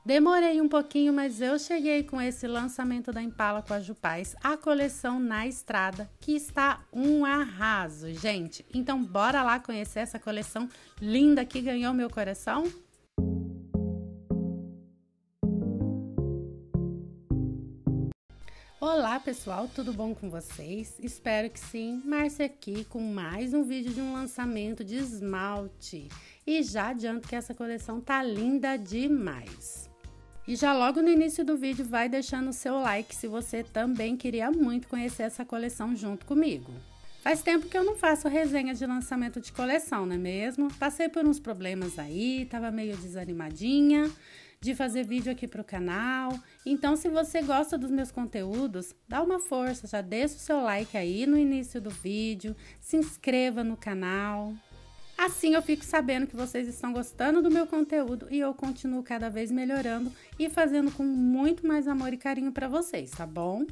Demorei um pouquinho, mas eu cheguei com esse lançamento da Impala com a Jupais, a coleção Na Estrada, que está um arraso, gente. Então, bora lá conhecer essa coleção linda que ganhou meu coração? Olá pessoal, tudo bom com vocês? Espero que sim. Márcia aqui com mais um vídeo de um lançamento de esmalte. E já adianto que essa coleção tá linda demais. E já logo no início do vídeo vai deixando o seu like se você também queria muito conhecer essa coleção junto comigo. Faz tempo que eu não faço resenha de lançamento de coleção, não é mesmo? Passei por uns problemas aí, tava meio desanimadinha de fazer vídeo aqui pro canal. Então, se você gosta dos meus conteúdos, dá uma força, já deixa o seu like aí no início do vídeo, se inscreva no canal. Assim eu fico sabendo que vocês estão gostando do meu conteúdo e eu continuo cada vez melhorando e fazendo com muito mais amor e carinho para vocês, tá bom?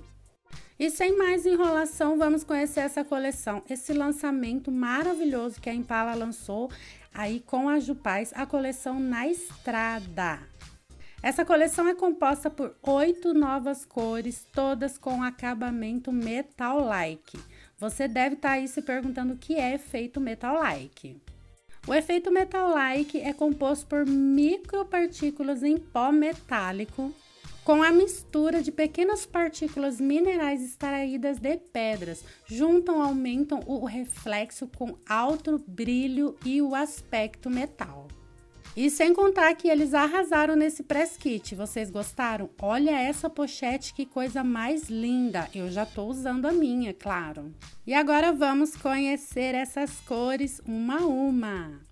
E sem mais enrolação, vamos conhecer essa coleção, esse lançamento maravilhoso que a Impala lançou aí com a Jupais, a coleção Na Estrada. Essa coleção é composta por 8 novas cores, todas com acabamento metal-like. Você deve estar aí se perguntando o que é efeito metal-like. O efeito metal-like é composto por micropartículas em pó metálico, com a mistura de pequenas partículas minerais extraídas de pedras. Juntam, aumentam o reflexo com alto brilho e o aspecto metal. E sem contar que eles arrasaram nesse press kit. Vocês gostaram? Olha essa pochete, que coisa mais linda. Eu já tô usando a minha, claro. E agora vamos conhecer essas cores uma a uma.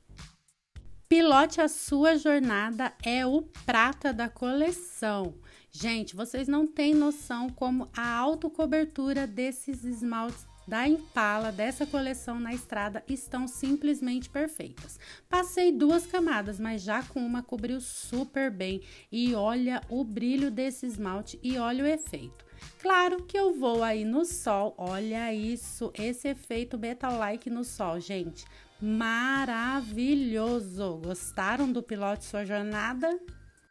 Pilote a sua jornada é o prata da coleção. Gente, vocês não têm noção como a autocobertura desses esmaltes da Impala, dessa coleção Na Estrada, estão simplesmente perfeitas. Passei 2 camadas, mas já com uma cobriu super bem. E olha o brilho desse esmalte e olha o efeito. Claro que eu vou aí no sol, olha isso, esse efeito metal-like no sol, gente. Maravilhoso! Gostaram do pilote sua jornada?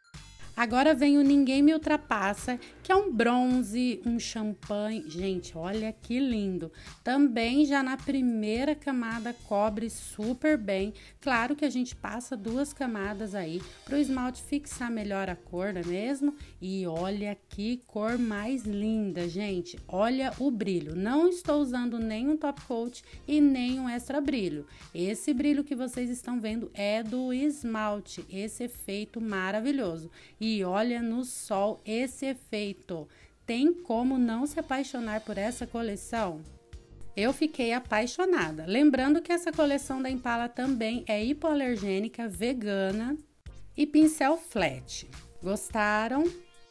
Agora vem o Ninguém Me Ultrapassa, que é um bronze, um champanhe. Gente, olha que lindo. Também já na primeira camada cobre super bem. Claro que a gente passa 2 camadas aí para o esmalte fixar melhor a cor, não é mesmo? E olha que cor mais linda, gente. Olha o brilho. Não estou usando nem um top coat e nem um extra brilho. Esse brilho que vocês estão vendo é do esmalte. Esse efeito maravilhoso. E olha no sol esse efeito. Tem como não se apaixonar por essa coleção? Eu fiquei apaixonada. Lembrando que essa coleção da Impala também é hipoalergênica, vegana e pincel flat. Gostaram?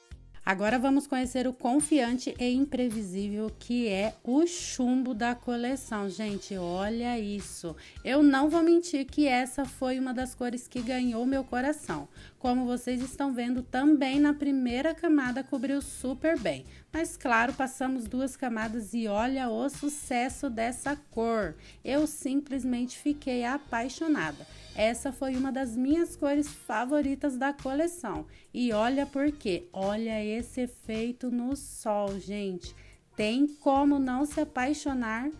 Agora vamos conhecer o confiante e imprevisível, que é o chumbo da coleção. Gente, olha isso. Eu não vou mentir que essa foi uma das cores que ganhou meu coração. Como vocês estão vendo, também na primeira camada cobriu super bem. Mas claro, passamos 2 camadas e olha o sucesso dessa cor. Eu simplesmente fiquei apaixonada. Essa foi uma das minhas cores favoritas da coleção. E olha por quê. Olha esse efeito no sol, gente. Tem como não se apaixonar?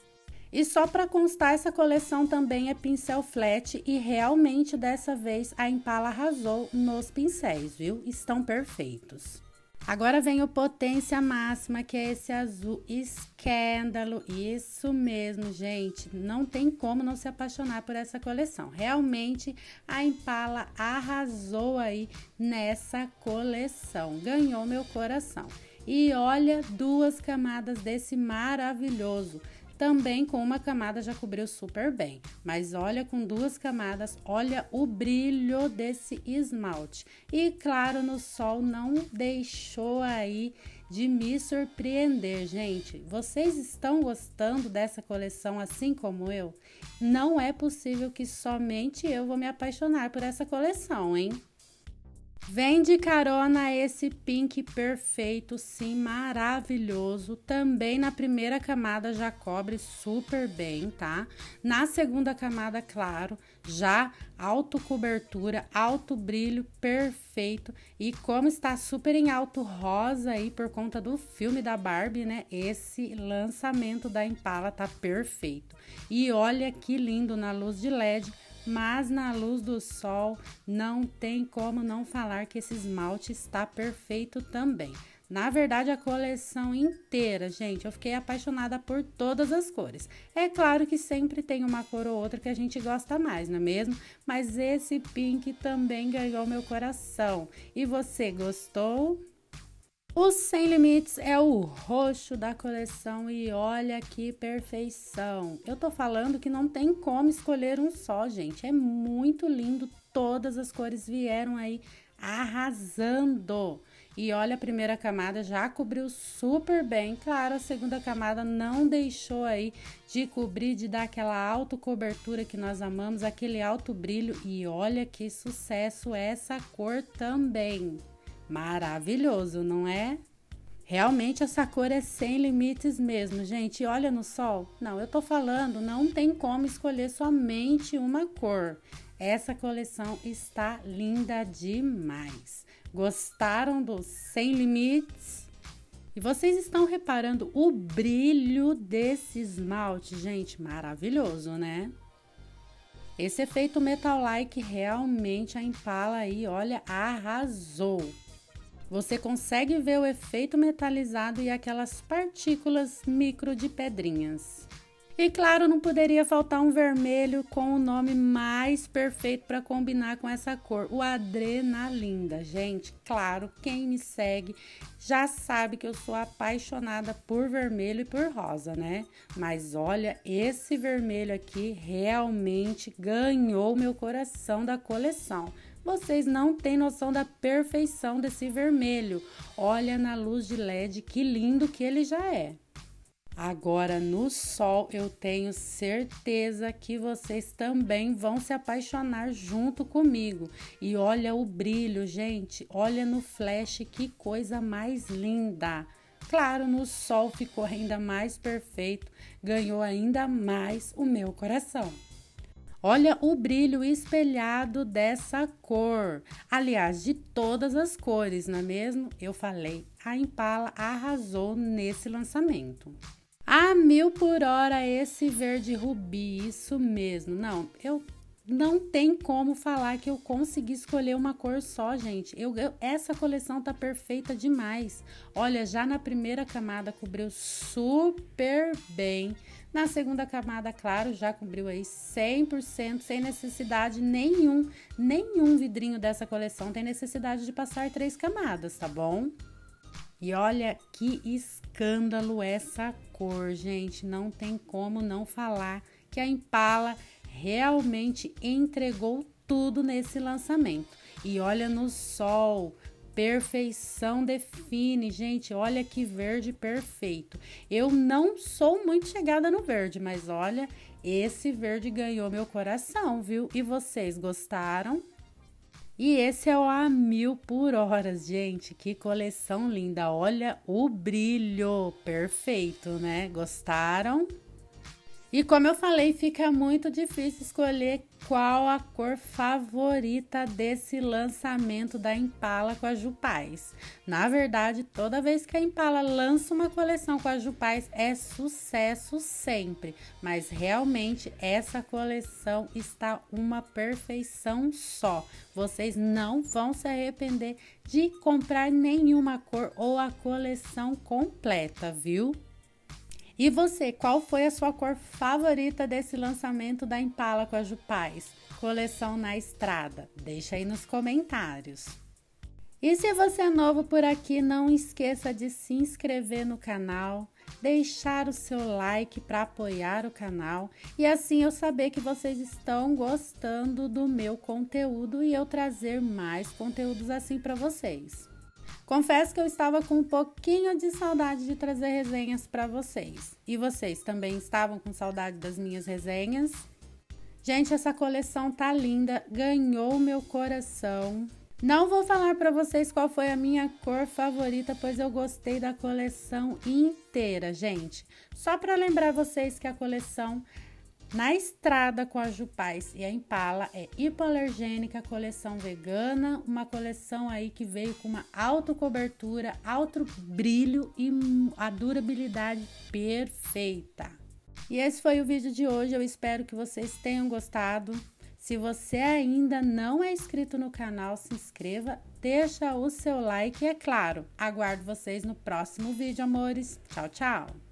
E só para constar, essa coleção também é pincel flat e realmente dessa vez a Impala arrasou nos pincéis, viu? Estão perfeitos. Agora vem o Potência Máxima, que é esse azul escândalo. Isso mesmo, gente. Não tem como não se apaixonar por essa coleção. Realmente, a Impala arrasou aí nessa coleção. Ganhou meu coração. E olha, 2 camadas desse maravilhoso. Também com uma camada já cobriu super bem, mas olha, com 2 camadas, olha o brilho desse esmalte. E claro, no sol não deixou aí de me surpreender, gente. Vocês estão gostando dessa coleção assim como eu? Não é possível que somente eu vou me apaixonar por essa coleção, hein? Vem de carona esse pink perfeito, sim, maravilhoso. Também na primeira camada já cobre super bem, tá? Na segunda camada, claro, já alto cobertura, alto brilho, perfeito. E como está super em alto rosa aí por conta do filme da Barbie, né? Esse lançamento da Impala tá perfeito. E olha que lindo na luz de LED. Mas na luz do sol não tem como não falar que esse esmalte está perfeito também. Na verdade, a coleção inteira, gente, eu fiquei apaixonada por todas as cores. É claro que sempre tem uma cor ou outra que a gente gosta mais, não é mesmo? Mas esse pink também ganhou meu coração. E você gostou? O Sem Limites é o roxo da coleção e olha que perfeição. Eu tô falando que não tem como escolher um só, gente. É muito lindo, todas as cores vieram aí arrasando. E olha, a primeira camada já cobriu super bem. Claro, a segunda camada não deixou aí de cobrir, de dar aquela alta cobertura que nós amamos, aquele alto brilho. E olha que sucesso essa cor também. Maravilhoso, não é? Realmente essa cor é sem limites mesmo, gente. E olha no sol. Não, eu tô falando, não tem como escolher somente uma cor. Essa coleção está linda demais. Gostaram do Sem Limites? E vocês estão reparando o brilho desse esmalte, gente? Maravilhoso, né? Esse efeito metal-like realmente a Impala aí, olha, arrasou. Você consegue ver o efeito metalizado e aquelas partículas micro de pedrinhas. E claro, não poderia faltar um vermelho com o nome mais perfeito para combinar com essa cor, o Adrenalinda. Gente, claro, quem me segue já sabe que eu sou apaixonada por vermelho e por rosa, né? Mas olha, esse vermelho aqui realmente ganhou meu coração da coleção. Vocês não têm noção da perfeição desse vermelho. Olha na luz de LED que lindo que ele já é. Agora no sol eu tenho certeza que vocês também vão se apaixonar junto comigo. E olha o brilho, gente. Olha no flash que coisa mais linda. Claro, no sol ficou ainda mais perfeito. Ganhou ainda mais o meu coração. Olha o brilho espelhado dessa cor. Aliás, de todas as cores, não é mesmo? Eu falei, a Impala arrasou nesse lançamento. A 1000 por hora esse verde rubi, isso mesmo. Não, eu não tem como falar que eu consegui escolher uma cor só, gente. Essa coleção tá perfeita demais. Olha, já na primeira camada cobriu super bem. Na segunda camada, claro, já cobriu aí 100%, sem necessidade nenhum vidrinho dessa coleção tem necessidade de passar 3 camadas, tá bom? E olha que escândalo essa cor, gente. Não tem como não falar que a Impala realmente entregou tudo nesse lançamento. E olha no sol, perfeição define, gente. Olha que verde perfeito. Eu não sou muito chegada no verde, mas olha, esse verde ganhou meu coração, viu? E vocês gostaram? E esse é o A 1000 por horas, gente. Que coleção linda. Olha o brilho. Perfeito, né? Gostaram? E como eu falei, fica muito difícil escolher qual a cor favorita desse lançamento da Impala com a Jupais. Na verdade, toda vez que a Impala lança uma coleção com a Jupais é sucesso sempre. Mas realmente essa coleção está uma perfeição só. Vocês não vão se arrepender de comprar nenhuma cor ou a coleção completa, viu? E você, qual foi a sua cor favorita desse lançamento da Impala com a Jupais? Coleção na estrada? Deixa aí nos comentários. E se você é novo por aqui, não esqueça de se inscrever no canal, deixar o seu like para apoiar o canal e assim eu saber que vocês estão gostando do meu conteúdo e eu trazer mais conteúdos assim para vocês. Confesso que eu estava com um pouquinho de saudade de trazer resenhas para vocês. E vocês também estavam com saudade das minhas resenhas? Gente, essa coleção tá linda, ganhou meu coração. Não vou falar para vocês qual foi a minha cor favorita, pois eu gostei da coleção inteira, gente. Só para lembrar vocês que a coleção Na Estrada com a Jupais e a Impala é hipoalergênica, coleção vegana, uma coleção aí que veio com uma alta cobertura, alto brilho e a durabilidade perfeita. E esse foi o vídeo de hoje, eu espero que vocês tenham gostado. Se você ainda não é inscrito no canal, se inscreva, deixa o seu like e, é claro, aguardo vocês no próximo vídeo, amores. Tchau, tchau!